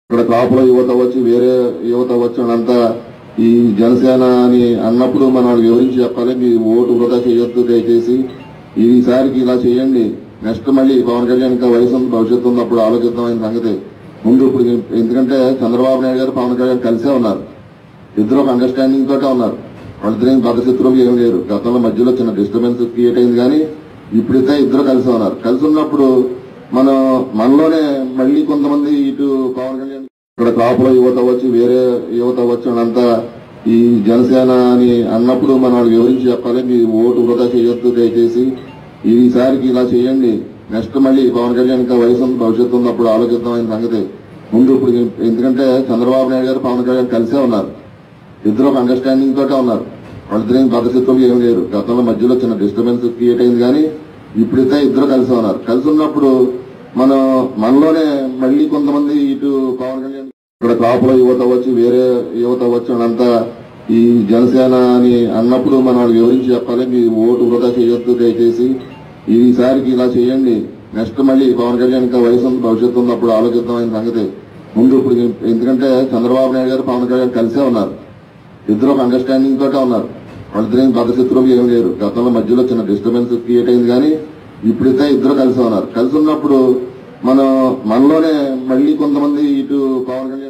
ఇక్కడ కాపుల యువత వచ్చి వేరే యువత వచ్చినంతా ఈ జనసేన అని అన్నప్పుడు మనం వివరించి చెప్పాలి. మీ ఓటు వృధా చేయొద్దు, దయచేసి ఈసారికి ఇలా చేయండి, నెక్స్ట్ మళ్ళీ పవన్ కళ్యాణ్ ఇంకా వయసు భవిష్యత్తు ఉన్నప్పుడు ఆలోచిద్దామైన సంగతి ముందు. ఇప్పుడు ఎందుకంటే చంద్రబాబు నాయుడు గారు పవన్ కళ్యాణ్ కలిసే ఉన్నారు, ఇద్దరు ఒక అండర్స్టాండింగ్ తోటే ఉన్నారు. వాళ్ళిద్దరేం బద్దశత్రువులు ఏం లేరు. గతంలో మధ్యలో చిన్న డిస్టర్బెన్స్ క్రియేట్ అయింది, కానీ ఇప్పుడైతే ఇద్దరు కలిసి ఉన్నారు. కలిసి ఉన్నప్పుడు మనలోనే మళ్ళీ కొంతమంది ఇటు పవన్ కళ్యాణ్ ఇక్కడ కాపుల యువత వచ్చి వేరే యువత వచ్చినంతా ఈ జనసేన అని అన్నప్పుడు మనం వివరించి చెప్పాలి. మీ ఓటు వృధా చేయొద్దు, దయచేసి ఈసారికి ఇలా చేయండి, నెక్స్ట్ మళ్ళీ పవన్ కళ్యాణ్ ఇంకా వయసు భవిష్యత్తు ఉన్నప్పుడు ఆలోచిద్దామైన సంగతి ముందు. ఇప్పుడు ఎందుకంటే చంద్రబాబు నాయుడు గారు పవన్ కళ్యాణ్ కలిసే ఉన్నారు, ఇద్దరు ఒక అండర్స్టాండింగ్ తోటే ఉన్నారు. వాళ్ళిద్దరేం బద్దశత్రువులు ఏం లేరు. గతంలో మధ్యలో చిన్న డిస్టర్బెన్స్ క్రియేట్ అయింది, కానీ ఇప్పుడైతే ఇద్దరు కలిసి ఉన్నారు. కలిసి ఉన్నప్పుడు మనలోనే మళ్ళీ కొంతమంది ఇటు పవన్ కళ్యాణ్ ఇక్కడ కాపుల యువత వచ్చి వేరే యువత వచ్చినంతా ఈ జనసేన అని అన్నప్పుడు మనం వివరించి చెప్పాలి. మీ ఓటు వృధా చేయొద్దు, దయచేసి ఈసారికి ఇలా చేయండి, నెక్స్ట్ మళ్ళీ పవన్ కళ్యాణ్ ఇంకా వయసు భవిష్యత్తు ఉన్నప్పుడు ఆలోచిద్దామైన సంగతి ముందు. ఇప్పుడు ఎందుకంటే చంద్రబాబు నాయుడు గారు పవన్ కళ్యాణ్ కలిసే ఉన్నారు, ఇద్దరు ఒక అండర్స్టాండింగ్ తోటే ఉన్నారు. వాళ్ళిద్దరేం బద్దశత్రువులు ఏం లేరు. గతంలో మధ్యలో చిన్న డిస్టర్బెన్స్ క్రియేట్ అయింది, కానీ ఇప్పుడైతే ఇద్దరు కలిసి ఉన్నారు. కలిసి ఉన్నప్పుడు మనలోనే మళ్ళీ కొంతమంది ఇటు పవన్ కళ్యాణ్